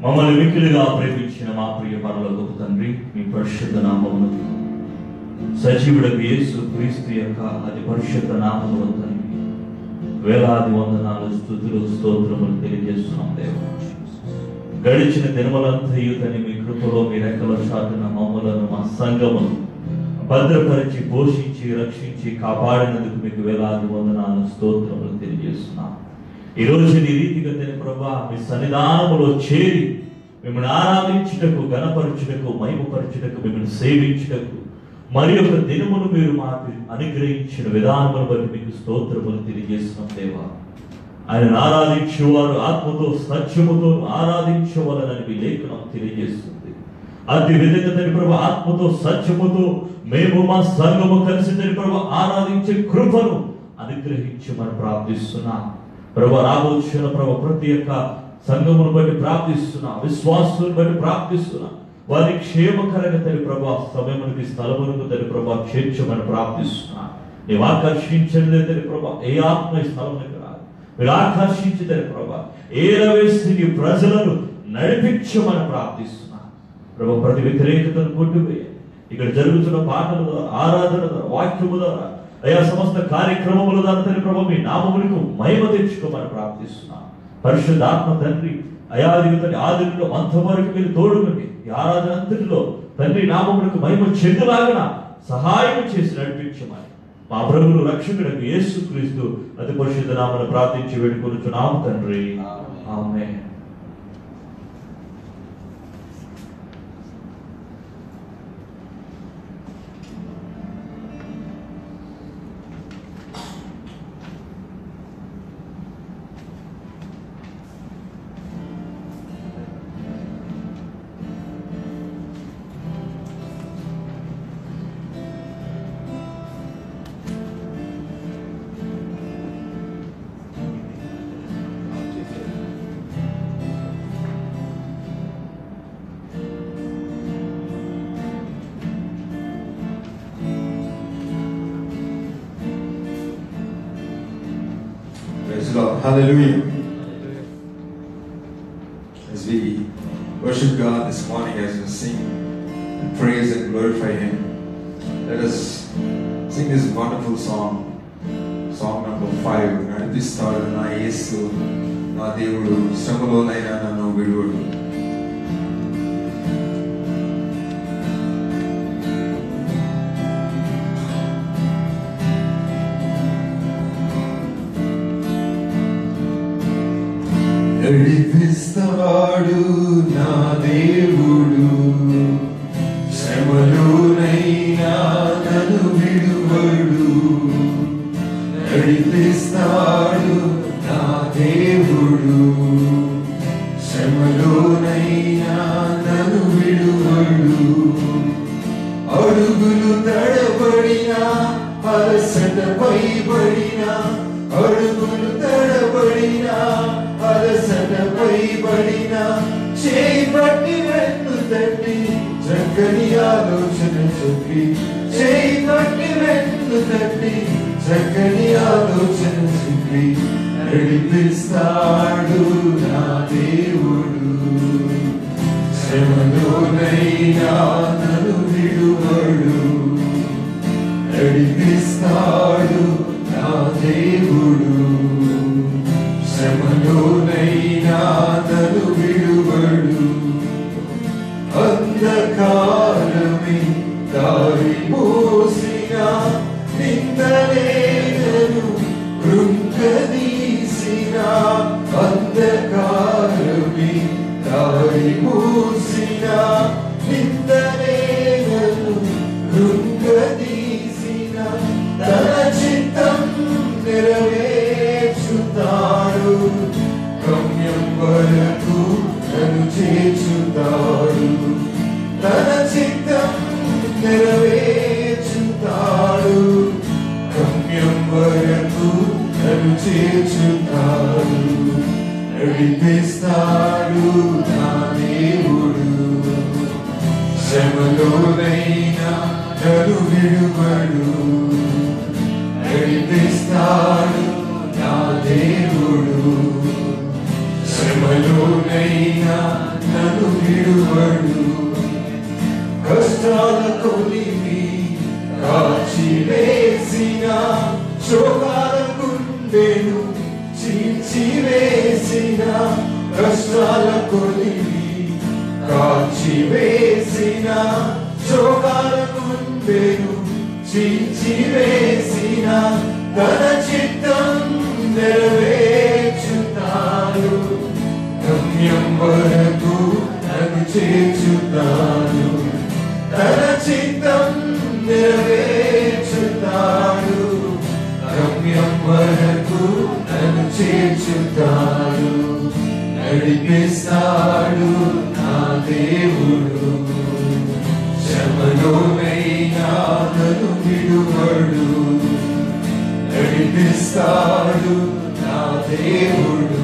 మమ్మల్ని మిక్కిలిగా ప్రేమించిన మా ప్రియ పరలోకపు తండ్రి, మీ పరిశుద్ధ నామమునకు సజీవుడకు యేసు క్రీస్తు యొక్క అతి పరిశుద్ధ నామమును తండ్రి వేలాది వందనాలు, స్తుతులు, స్తోత్రములు తెలియజేస్తున్నాం దేవా. గడిచిన దినములంతయు తండ్రి మీ కృపలో మీ రెక్కల చాటున మమ్మలను, మా సంఘమును భద్రపరిచి, పోషించి, రక్షించి, కాపాడినందుకు మీకు వేలాది వందనాలు, స్తోత్రములు తెలియజేస్తున్నాం. ఈ రోజు నీ రీతిగా తండ్రి ప్రభా మీ సన్నిధానములో చేరి మిమ్మల్ని ఆరాధించుటకు, గణపరచుటకు, మహిమపరచుటకు, మిమ్మల్ని సేవించుటకు మరి ఒక దినమును మీరు మాకు అనుగ్రహించిన విధానమును బట్టి మీకు స్తోత్రములు తెలియజేస్తున్నాం దేవా. ఆయన ఆరాధించేవారు ఆత్మతో సత్యముతో ఆరాధించవలనని మీ లేఖనం తెలియజేస్తుంది. అతి విధంగా తండ్రి ప్రభు ఆత్మతో సత్యముతో మేము మా సంఘము కలిసి తండ్రి ప్రభు ఆరాధించే కృపను అనుగ్రహించమని ప్రార్థిస్తున్నాం ప్రభు. రాబోతున్న ప్రభు ప్రతి ఒక్క సంఘమును బట్టి ప్రార్థిస్తున్నా, విశ్వాసులను బట్టి ప్రార్థిస్తున్నా, వారి క్షేమకరంగా తండ్రి ప్రభు సమయమునికి స్థలములకు తండ్రి ప్రభు చేర్చమని ప్రార్థిస్తున్నా. నీవు ఆకర్షించండి తండ్రి ప్రభు, ఏ ఆత్మ ఈ స్థలమునికి రాదు, మీరు ఆకర్షించి తండ్రి ప్రభు ఏరవేసి ప్రజలను నడిపించమని ప్రార్థిస్తున్నా ప్రభు. ప్రతి వ్యతిరేకతను కొట్టిపోయి ఇక్కడ జరుగుతున్న పాటల ద్వారా, ఆరాధన ద్వారా, వాక్యము ద్వారా, అయా సమస్త కార్యక్రమముల ద్వారా తండ్రి ప్రభు మీ నామములకు మహిమ తెచ్చుకోమని ప్రార్థిస్తున్నా. పరిశుద్ధాత్మ తండ్రి అయా తండ్రి ఆదిలో అంతవరకు మీరు తోడుకుండి ఈ ఆరాధన అంతటిలో తండ్రి నామములకు మహిమ చెందులాగా సహాయం చేసి నడిపించమని మా ప్రభువును రక్షకుడకు యేసుక్రీస్తు అతి పరిశుద్ధ నామమున ప్రార్థించి వేడుకొనుచున్నాము తండ్రి, ఆమేన్. Hallelujah. As we worship God this morning, as we sing and praise and glorify Him, let us sing this wonderful song, song number 5. నడిపిస్తాడు నా యేసు నా దేవుడు, శ్రమలోనైనా నన్ను విడువడు. నడిపిస్తాడు నా దేవుడు, శ్రమలోనైనా నన్ను విడువడు. నడిపిస్తాడు నా దేవుడు, శ్రమలోనైనా నన్ను విడువడు. అడుగులు తడబడినా, అలసట పైబడినా, అడుగులు తడబడినా, అలసట పైబడినా, చేయి పట్టి వెన్ను తట్టి చక్కని ఆలోచన చెప్పి, చేయి పట్టి వెన్ను తట్టి చక్కని ఆలోచన చెప్పి, నడిపిస్తాడు నా దేవుడు, శ్రమలోనైనా నన్ను విడువడు. నడిపిస్తాడు నా దేవుడు, శ్రమలోనైనా నన్ను విడువడు. అంధకారమే దారి మోసినా, నిందలేనను కృంగదీసినా, అంధకారమే దారి మోసినా, నిందలేనను కృంగదీసినా, తన చిత్తం నెరవేర్చుతాడు, గమ్యం వరకు నన్ను చేర్చుతాడు. తన చిత్తం నెరవేర్చుతాడు, గమ్యం వరకు నన్ను చేర్చుతాడు. నడిపిస్తాడు నా దేవుడు, శ్రమలోనైనా నన్ను విడువడు. నడిపిస్తాడు నా దేవుడు, శ్రమలోనైనా శ్రమలోనైనా నన్ను విడువడు, కష్టాల కొలిమి కాచి వేసిన, శోకాల గుండెను చీల్చి వేసిన, కష్టాల కొలిమి కాచి వేసిన, శోకాల గుండెను చీల్చి వేసిన, తన చిత్తం నెరవేర్చుతాడు, గమ్యం వరకు నన్ను చేర్చుతాడు, తన చిత్తం నెరవేర్చుతాడు, గమ్యం వరకు నన్ను చేర్చుతాడు, నడిపిస్తాడు నా దేవుడు, శ్రమలోనైనా నన్ను విడువడు, నడిపిస్తాడు నా దేవుడు,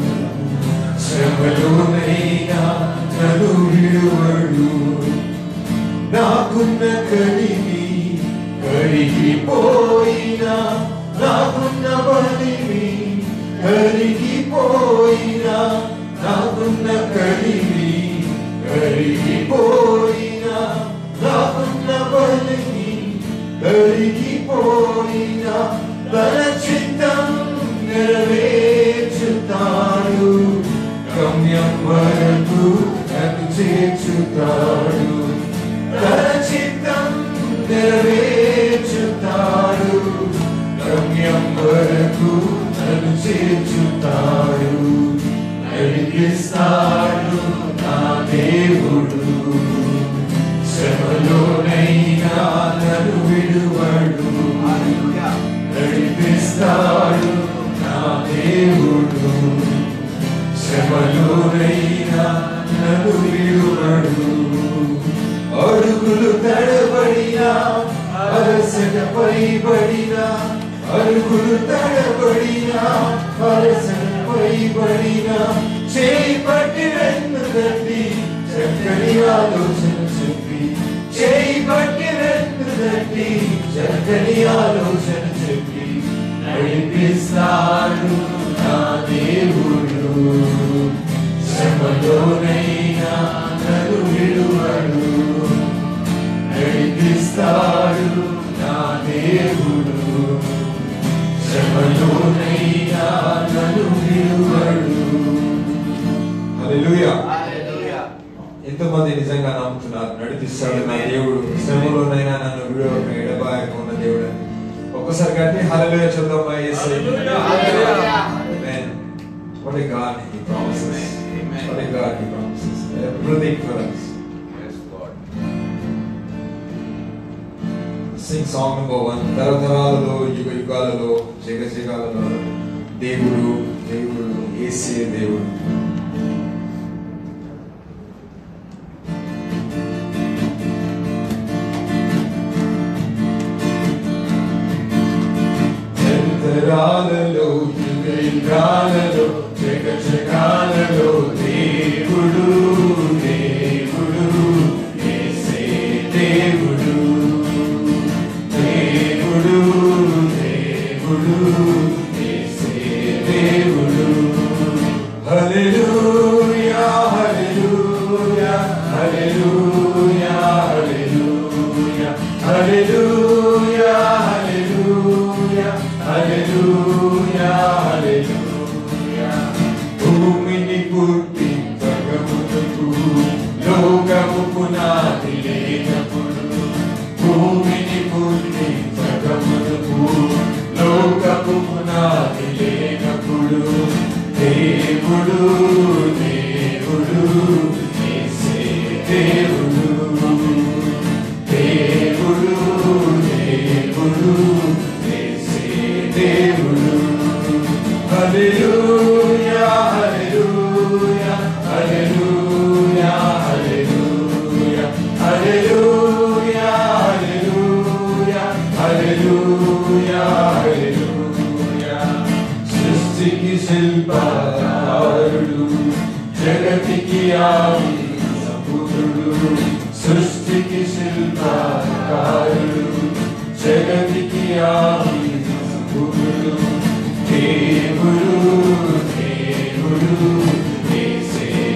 శ్రమలోనైనా నన్ను విడువడు, నాకున్న కలిమి కరిగిపోయినా, నాకున్న బలిమి కరిగిపోయినా, నాకున్న కలిమి కరిగిపోయినా, నాకున్న బలిమి కరిగిపోయినా, తన చిత్తం నెరవేర్చుతాడు, గమ్యం వరకు నన్ను చేర్చుతాడు, తన చిత్తం నెరవేర్చుతాడు, గమ్యం వరకు నన్ను చేర్చుతాడు, నడిపిస్తాడు నా దేవుడు, శ్రమలోనైనా నన్ను విడువడు, నడిపిస్తాడు నా దేవుడు, శ్రమలోనైనా నన్ను విడువడు, అడుగులు తడబడినా అలసట పైబడినా, అడుగులు తడబడినా అలసట పైబడినా, చేయి పట్టి రెండు తట్టి చక్కని ఆలోచన చెప్పి, చేయి పట్టి రెండు తట్టి చక్కని ఆలోచన చెప్పి, నడిపిస్తాడు నా దేవుడు, శ్రమలోనైనా నన్ను విడువడు, నడిపిస్తాడు నా దేవుడు, శ్రమలోనైనా నన్ను విడువడు. హల్లెలూయా. ఎంతమంది నిజంగా నమ్ముతున్నారు నడిపిస్తాడు నా దేవుడు, శ్రమలోనైనా నన్ను విడువక ఎడబాయక ఉన్న దేవుడు? ఒక్కసారి గట్టి హల్లెలూయా చెప్దామా? Amen. What a God he promises. What a God he promises. Everything for us. Yes, Lord. Sing song number 1. తరతరాలలో యుగ యుగాలలో జగ జగాలలో దేవుడు దేవుడు యేసే దేవుడు. తరతరాలలో యుగ యుగాలలో జగ జగాలలో దేవుడు దేవుడు యేసే దేవుడు, దేవుడు దేవుడు యేసే దేవుడు. హల్లెలూయా హల్లెలూయా హల్లెలూయా హల్లెలూయా హల్లెలూయా హల్లెలూయా హల్లెలూయా హల్లెలూయా. భూమిని పుట్టించగమునకు లోకము పునాది లేనప్పుడు, భూమిని పుట్టించగమునకు లోకము పునాది లేనప్పుడు, దేవుడు దేవుడు యేసే దేవుడు, దేవుడు దేవుడు యేసే దేవుడు. హల్లెలూయా హల్లెలూయా హల్లెలూయా హల్లెలూయా హల్లెలూయా హల్లెలూయా హల్లెలూయా హల్లెలూయా. సృష్టికి శిల్పకారుడు, జగతికి ఆది సంపుతుడు, సృష్టికి శిల్పకారుడు, జగతికి ఆది సంపుతుడు, దేవుడు దేవుడు యేసే